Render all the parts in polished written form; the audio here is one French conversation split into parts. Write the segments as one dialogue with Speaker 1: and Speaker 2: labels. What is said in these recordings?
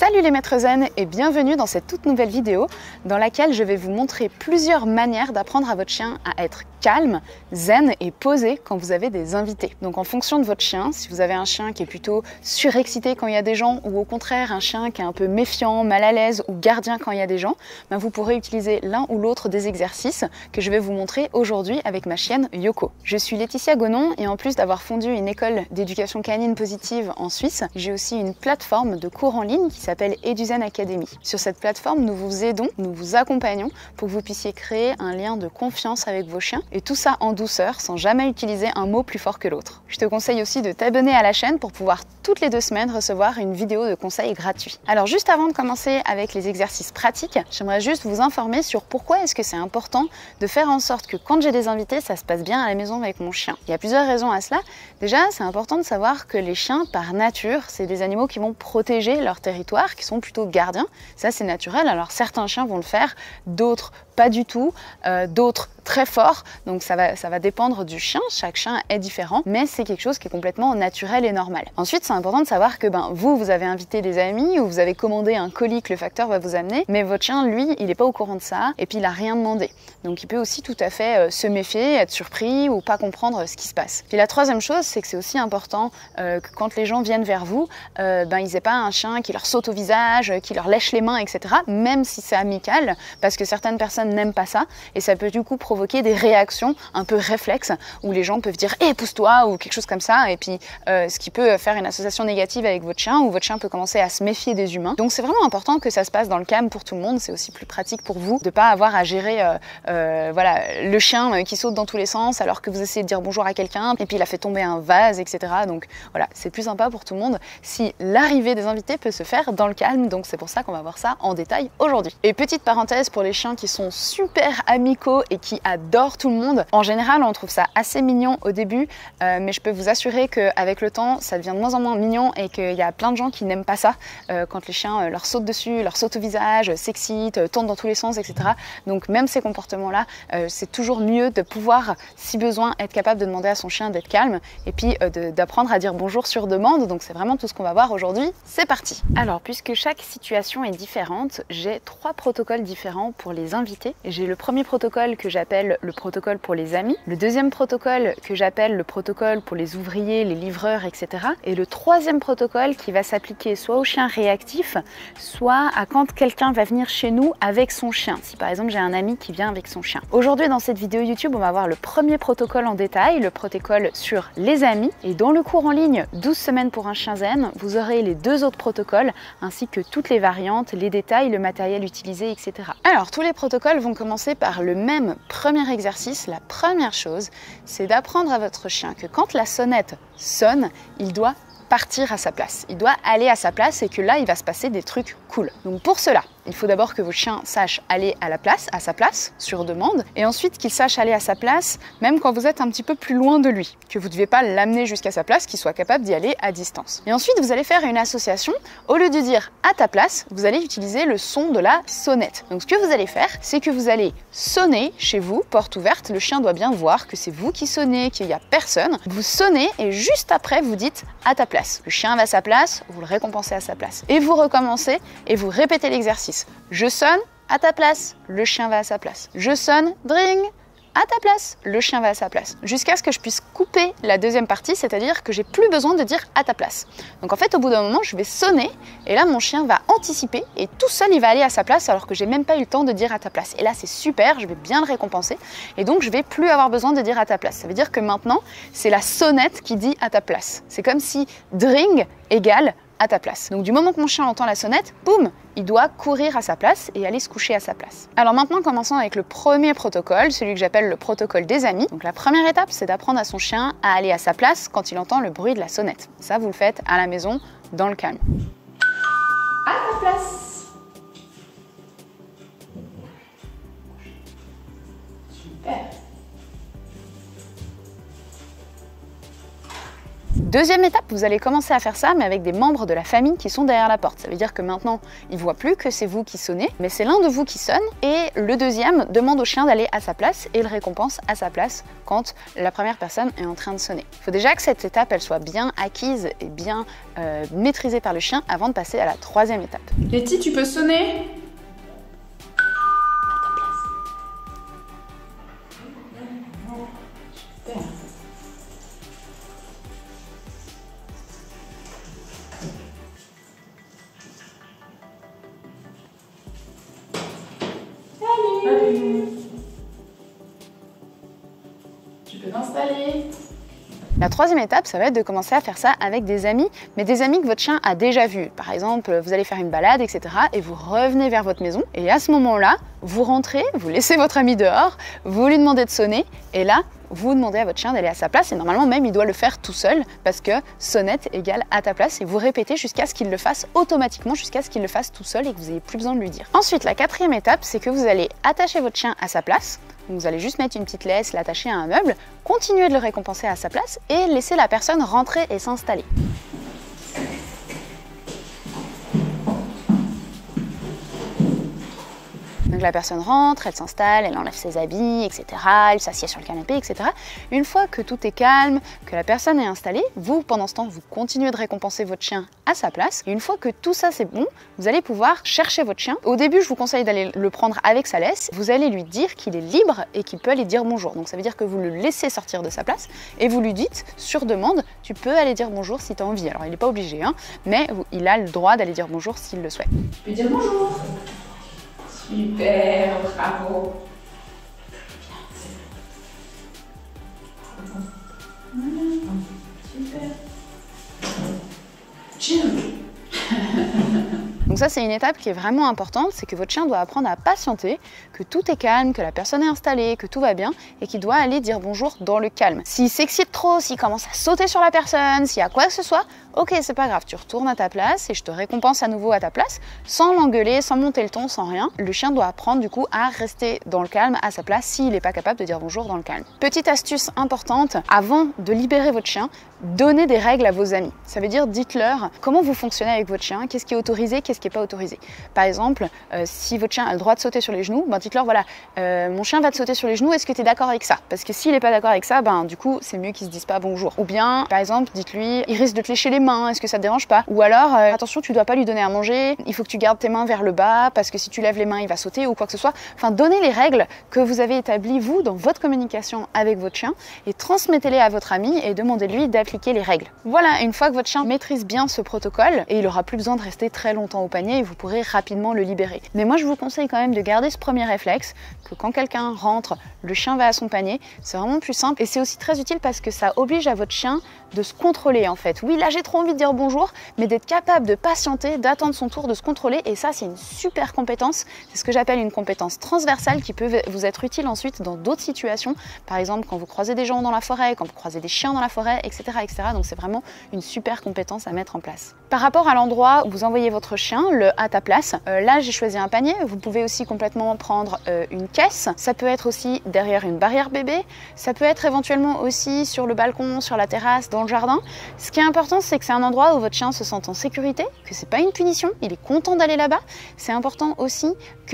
Speaker 1: Salut les maîtres zen et bienvenue dans cette toute nouvelle vidéo dans laquelle je vais vous montrer plusieurs manières d'apprendre à votre chien à être calme, zen et posé quand vous avez des invités. Donc en fonction de votre chien, si vous avez un chien qui est plutôt surexcité quand il y a des gens ou au contraire un chien qui est un peu méfiant, mal à l'aise ou gardien quand il y a des gens, ben vous pourrez utiliser l'un ou l'autre des exercices que je vais vous montrer aujourd'hui avec ma chienne Yoko. Je suis Laetitia Gonon et en plus d'avoir fondu une école d'éducation canine positive en Suisse, j'ai aussi une plateforme de cours en ligne qui s'appelle EduZen Academy. Sur cette plateforme, nous vous aidons, nous vous accompagnons pour que vous puissiez créer un lien de confiance avec vos chiens et tout ça en douceur sans jamais utiliser un mot plus fort que l'autre. Je te conseille aussi de t'abonner à la chaîne pour pouvoir toutes les 2 semaines recevoir une vidéo de conseils gratuits. Alors juste avant de commencer avec les exercices pratiques, j'aimerais juste vous informer sur pourquoi est-ce que c'est important de faire en sorte que quand j'ai des invités, ça se passe bien à la maison avec mon chien. Il y a plusieurs raisons à cela. Déjà, c'est important de savoir que les chiens, par nature, c'est des animaux qui vont protéger leur territoire, qui sont plutôt gardiens. Ça, c'est naturel. Alors certains chiens vont le faire, d'autres pas du tout, d'autres très fort, donc ça va dépendre du chien, chaque chien est différent, mais c'est quelque chose qui est complètement naturel et normal. Ensuite, c'est important de savoir que vous avez invité des amis ou vous avez commandé un colis que le facteur va vous amener, mais votre chien, lui, il n'est pas au courant de ça et puis il n'a rien demandé. Donc il peut aussi tout à fait se méfier, être surpris ou pas comprendre ce qui se passe. Puis la troisième chose, c'est que c'est aussi important que quand les gens viennent vers vous, ils n'aient pas un chien qui leur saute au visage, qui leur lèche les mains, etc., même si c'est amical, parce que certaines personnes n'aiment pas ça et ça peut du coup provoquer des réactions un peu réflexes où les gens peuvent dire « pousse-toi » ou quelque chose comme ça et puis ce qui peut faire une association négative avec votre chien ou votre chien peut commencer à se méfier des humains. Donc c'est vraiment important que ça se passe dans le calme pour tout le monde, c'est aussi plus pratique pour vous de ne pas avoir à gérer le chien qui saute dans tous les sens alors que vous essayez de dire bonjour à quelqu'un et puis il a fait tomber un vase, etc. Donc voilà, c'est plus sympa pour tout le monde si l'arrivée des invités peut se faire dans le calme, donc c'est pour ça qu'on va voir ça en détail aujourd'hui. Et petite parenthèse pour les chiens qui sont super amicaux et qui adorent tout le monde. En général, on trouve ça assez mignon au début, mais je peux vous assurer qu'avec le temps, ça devient de moins en moins mignon et qu'il y a plein de gens qui n'aiment pas ça quand les chiens leur sautent dessus, leur sautent au visage, s'excitent, tournent dans tous les sens, etc. Donc même ces comportements-là, c'est toujours mieux de pouvoir, si besoin, être capable de demander à son chien d'être calme et puis d'apprendre à dire bonjour sur demande. Donc c'est vraiment tout ce qu'on va voir aujourd'hui. C'est parti! Alors, puisque chaque situation est différente, j'ai 3 protocoles différents pour les invités. J'ai le premier protocole que j'appelle le protocole pour les amis, le deuxième protocole que j'appelle le protocole pour les ouvriers, les livreurs, etc. Et le troisième protocole qui va s'appliquer soit aux chiens réactifs, soit à quand quelqu'un va venir chez nous avec son chien. Si par exemple j'ai un ami qui vient avec son chien. Aujourd'hui dans cette vidéo YouTube, on va voir le premier protocole en détail, le protocole sur les amis. Et dans le cours en ligne 12 semaines pour un chien zen, vous aurez les 2 autres protocoles ainsi que toutes les variantes, les détails, le matériel utilisé, etc. Alors tous les protocoles vont commencer par le même premier exercice. La première chose, c'est d'apprendre à votre chien que quand la sonnette sonne, il doit partir à sa place. Il doit aller à sa place et que là, il va se passer des trucs cool. Donc pour cela, il faut d'abord que votre chien sache aller à sa place, sur demande, et ensuite qu'il sache aller à sa place, même quand vous êtes un petit peu plus loin de lui, que vous ne devez pas l'amener jusqu'à sa place, qu'il soit capable d'y aller à distance. Et ensuite, vous allez faire une association. Au lieu de dire à ta place, vous allez utiliser le son de la sonnette. Donc ce que vous allez faire, c'est que vous allez sonner chez vous, porte ouverte, le chien doit bien voir que c'est vous qui sonnez, qu'il n'y a personne. Vous sonnez et juste après, vous dites à ta place. Le chien va à sa place, vous le récompensez à sa place. Et vous recommencez et vous répétez l'exercice. Je sonne, à ta place, le chien va à sa place. Je sonne, dring, à ta place, le chien va à sa place. Jusqu'à ce que je puisse couper la deuxième partie, c'est-à-dire que j'ai plus besoin de dire à ta place. Donc en fait, au bout d'un moment, je vais sonner et là, mon chien va anticiper et tout seul, il va aller à sa place alors que j'ai même pas eu le temps de dire à ta place. Et là, c'est super, je vais bien le récompenser et donc je vais plus avoir besoin de dire à ta place. Ça veut dire que maintenant, c'est la sonnette qui dit à ta place. C'est comme si dring égale à ta place. Donc du moment que mon chien entend la sonnette, boum, il doit courir à sa place et aller se coucher à sa place. Alors maintenant, commençons avec le premier protocole, celui que j'appelle le protocole des amis. Donc la première étape, c'est d'apprendre à son chien à aller à sa place quand il entend le bruit de la sonnette. Ça, vous le faites à la maison, dans le calme. À ta place. Super. Deuxième étape, vous allez commencer à faire ça, mais avec des membres de la famille qui sont derrière la porte. Ça veut dire que maintenant, il ne voit plus que c'est vous qui sonnez, mais c'est l'un de vous qui sonne, et le deuxième demande au chien d'aller à sa place et le récompense à sa place quand la première personne est en train de sonner. Il faut déjà que cette étape, elle soit bien acquise et bien maîtrisée par le chien avant de passer à la troisième étape.
Speaker 2: Letty, tu peux sonner ? Tu peux t'installer.
Speaker 1: La troisième étape, ça va être de commencer à faire ça avec des amis, mais des amis que votre chien a déjà vus. Par exemple, vous allez faire une balade, etc. et vous revenez vers votre maison. Et à ce moment-là, vous rentrez, vous laissez votre ami dehors, vous lui demandez de sonner, et là, vous demandez à votre chien d'aller à sa place, et normalement même, il doit le faire tout seul, parce que sonnette égale à ta place, et vous répétez jusqu'à ce qu'il le fasse automatiquement, jusqu'à ce qu'il le fasse tout seul et que vous n'ayez plus besoin de lui dire. Ensuite, la quatrième étape, c'est que vous allez attacher votre chien à sa place. Vous allez juste mettre une petite laisse, l'attacher à un meuble, continuer de le récompenser à sa place et laisser la personne rentrer et s'installer. Donc la personne rentre, elle s'installe, elle enlève ses habits, etc. Elle s'assied sur le canapé, etc. Une fois que tout est calme, que la personne est installée, vous, pendant ce temps, vous continuez de récompenser votre chien à sa place. Et une fois que tout ça c'est bon, vous allez pouvoir chercher votre chien. Au début, je vous conseille d'aller le prendre avec sa laisse. Vous allez lui dire qu'il est libre et qu'il peut aller dire bonjour. Donc ça veut dire que vous le laissez sortir de sa place et vous lui dites, sur demande, tu peux aller dire bonjour si tu as envie. Alors il n'est pas obligé, hein, mais il a le droit d'aller dire bonjour s'il le souhaite.
Speaker 2: Tu peux dire bonjour. Super, bravo. Super. Jim.
Speaker 1: Donc ça, c'est une étape qui est vraiment importante, c'est que votre chien doit apprendre à patienter, que tout est calme, que la personne est installée, que tout va bien et qu'il doit aller dire bonjour dans le calme. S'il s'excite trop, s'il commence à sauter sur la personne, s'il y a quoi que ce soit, ok, c'est pas grave, tu retournes à ta place et je te récompense à nouveau à ta place, sans l'engueuler, sans monter le ton, sans rien. Le chien doit apprendre du coup à rester dans le calme à sa place s'il n'est pas capable de dire bonjour dans le calme. Petite astuce importante, avant de libérer votre chien, donnez des règles à vos amis. Ça veut dire, dites-leur comment vous fonctionnez avec votre chien, qu'est-ce qui est autorisé, qu'est-ce qui n'est pas autorisé. Par exemple, si votre chien a le droit de sauter sur les genoux, ben dites-leur, voilà, mon chien va te sauter sur les genoux, est-ce que tu es d'accord avec ça? Parce que s'il n'est pas d'accord avec ça, ben du coup, c'est mieux qu'il se dise pas bonjour. Ou bien, par exemple, dites-lui, il risque de te lécher les mains, est-ce que ça te dérange pas? Ou alors, attention, tu dois pas lui donner à manger, il faut que tu gardes tes mains vers le bas, parce que si tu lèves les mains, il va sauter ou quoi que ce soit. Enfin, donnez les règles que vous avez établies, vous, dans votre communication avec votre chien, et transmettez-les à votre ami et demandez-lui d'appliquer les règles. Voilà, une fois que votre chien maîtrise bien ce protocole, et il aura plus besoin de rester très longtemps au panier, et vous pourrez rapidement le libérer. Mais moi, je vous conseille quand même de garder ce premier réflexe, que quand quelqu'un rentre, le chien va à son panier, c'est vraiment plus simple, et c'est aussi très utile parce que ça oblige à votre chien de se contrôler en fait. Oui, là j'ai trop envie de dire bonjour, mais d'être capable de patienter, d'attendre son tour, de se contrôler, et ça c'est une super compétence, c'est ce que j'appelle une compétence transversale qui peut vous être utile ensuite dans d'autres situations, par exemple quand vous croisez des gens dans la forêt, quand vous croisez des chiens dans la forêt, etc. etc. Donc c'est vraiment une super compétence à mettre en place. Par rapport à l'endroit où vous envoyez votre chien, le à ta place, là j'ai choisi un panier, vous pouvez aussi complètement prendre une caisse, ça peut être aussi derrière une barrière bébé, ça peut être éventuellement aussi sur le balcon, sur la terrasse, dans le jardin. Ce qui est important, c'est que c'est un endroit où votre chien se sent en sécurité, que c'est pas une punition, il est content d'aller là-bas. C'est important aussi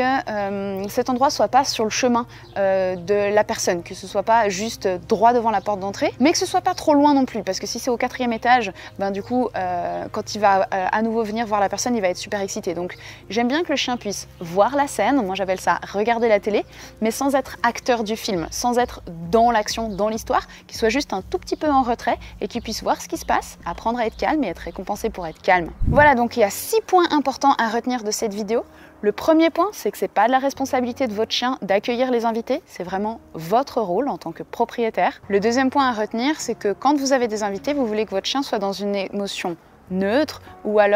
Speaker 1: que cet endroit soit pas sur le chemin de la personne, que ce soit pas juste droit devant la porte d'entrée, mais que ce soit pas trop loin non plus, parce que si c'est au 4e étage, ben du coup, quand il va à nouveau venir voir la personne, il va être super excité. Donc j'aime bien que le chien puisse voir la scène, moi j'appelle ça regarder la télé, mais sans être acteur du film, sans être dans l'action, dans l'histoire, qu'il soit juste un tout petit peu en retrait et qu'il puisse voir ce qui se passe, apprendre à être calme et être récompensé pour être calme. Voilà, donc il y a 6 points importants à retenir de cette vidéo. Le premier point, c'est que c'est pas de la responsabilité de votre chien d'accueillir les invités, c'est vraiment votre rôle en tant que propriétaire. Le deuxième point à retenir, c'est que quand vous avez des invités, vous voulez que votre chien soit dans une émotion neutre ou alors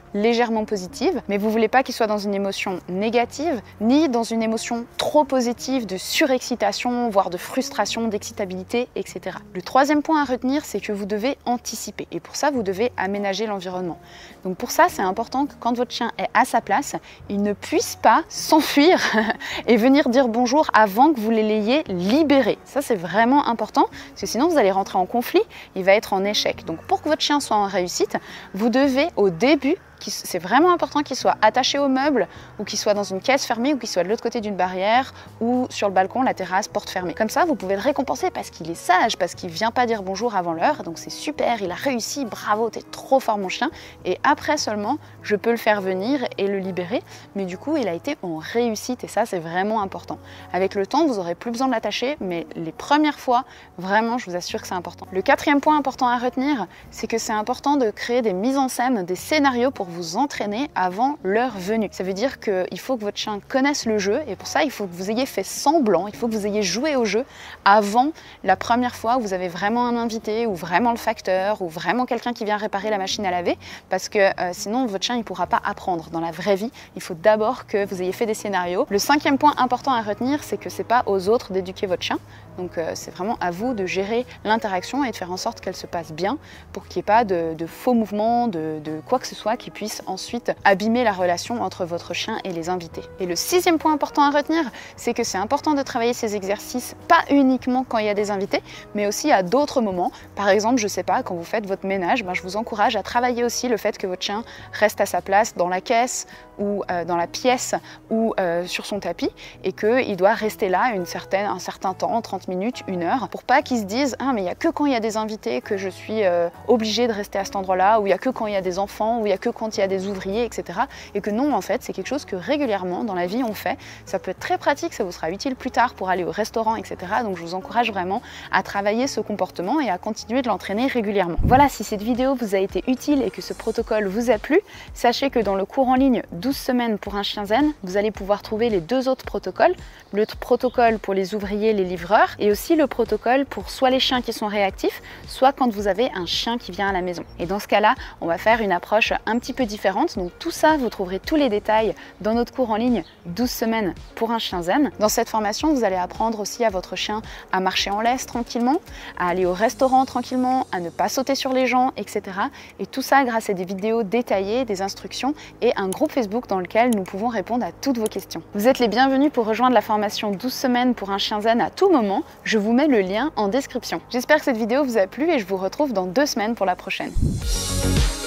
Speaker 1: légèrement positive, mais vous voulez pas qu'il soit dans une émotion négative, ni dans une émotion trop positive de surexcitation, voire de frustration, d'excitabilité, etc. Le troisième point à retenir, c'est que vous devez anticiper. Et pour ça, vous devez aménager l'environnement. Donc pour ça, c'est important que quand votre chien est à sa place, il ne puisse pas s'enfuir et venir dire bonjour avant que vous l'ayez libéré. Ça, c'est vraiment important, parce que sinon, vous allez rentrer en conflit, il va être en échec. Donc pour que votre chien soit en réussite, vous devez au début, c'est vraiment important qu'il soit attaché au meuble ou qu'il soit dans une caisse fermée ou qu'il soit de l'autre côté d'une barrière ou sur le balcon, la terrasse, porte fermée. Comme ça, vous pouvez le récompenser parce qu'il est sage, parce qu'il ne vient pas dire bonjour avant l'heure. Donc c'est super, il a réussi, bravo, t'es trop fort mon chien. Et après seulement, je peux le faire venir et le libérer. Mais du coup, il a été en réussite et ça, c'est vraiment important. Avec le temps, vous n'aurez plus besoin de l'attacher, mais les premières fois, vraiment, je vous assure que c'est important. Le quatrième point important à retenir, c'est que c'est important de créer des mises en scène, des scénarios pour vous entraîner avant leur venue. Ça veut dire qu'il faut que votre chien connaisse le jeu et pour ça, il faut que vous ayez fait semblant, il faut que vous ayez joué au jeu avant la première fois où vous avez vraiment un invité ou vraiment le facteur ou vraiment quelqu'un qui vient réparer la machine à laver parce que sinon, votre chien ne pourra pas apprendre. Dans la vraie vie, il faut d'abord que vous ayez fait des scénarios. Le cinquième point important à retenir, c'est que c'est pas aux autres d'éduquer votre chien. Donc c'est vraiment à vous de gérer l'interaction et de faire en sorte qu'elle se passe bien pour qu'il n'y ait pas de faux mouvements, de quoi que ce soit qui puisse ensuite abîmer la relation entre votre chien et les invités. Et le sixième point important à retenir, c'est que c'est important de travailler ces exercices pas uniquement quand il y a des invités, mais aussi à d'autres moments. Par exemple, je sais pas, quand vous faites votre ménage, je vous encourage à travailler aussi le fait que votre chien reste à sa place dans la caisse ou dans la pièce ou sur son tapis et qu'il doit rester là un certain temps, 30 minutes, 1 heure, pour pas qu'ils se disent « Ah, mais il n'y a que quand il y a des invités que je suis obligée de rester à cet endroit-là, ou il n'y a que quand il y a des enfants, ou il n'y a que quand il y a des ouvriers, etc. » Et que non, en fait, c'est quelque chose que régulièrement dans la vie on fait. Ça peut être très pratique, ça vous sera utile plus tard pour aller au restaurant, etc. Donc je vous encourage vraiment à travailler ce comportement et à continuer de l'entraîner régulièrement. Voilà, si cette vidéo vous a été utile et que ce protocole vous a plu, sachez que dans le cours en ligne 12 semaines pour un chien zen, vous allez pouvoir trouver les 2 autres protocoles. Le protocole pour les ouvriers, les livreurs, et aussi le protocole pour soit les chiens qui sont réactifs, soit quand vous avez un chien qui vient à la maison. Et dans ce cas-là, on va faire une approche un petit peu différente. Donc tout ça, vous trouverez tous les détails dans notre cours en ligne 12 semaines pour un chien zen. Dans cette formation, vous allez apprendre aussi à votre chien à marcher en laisse tranquillement, à aller au restaurant tranquillement, à ne pas sauter sur les gens, etc. Et tout ça grâce à des vidéos détaillées, des instructions et un groupe Facebook dans lequel nous pouvons répondre à toutes vos questions. Vous êtes les bienvenus pour rejoindre la formation 12 semaines pour un chien zen à tout moment. Je vous mets le lien en description. J'espère que cette vidéo vous a plu et je vous retrouve dans 2 semaines pour la prochaine.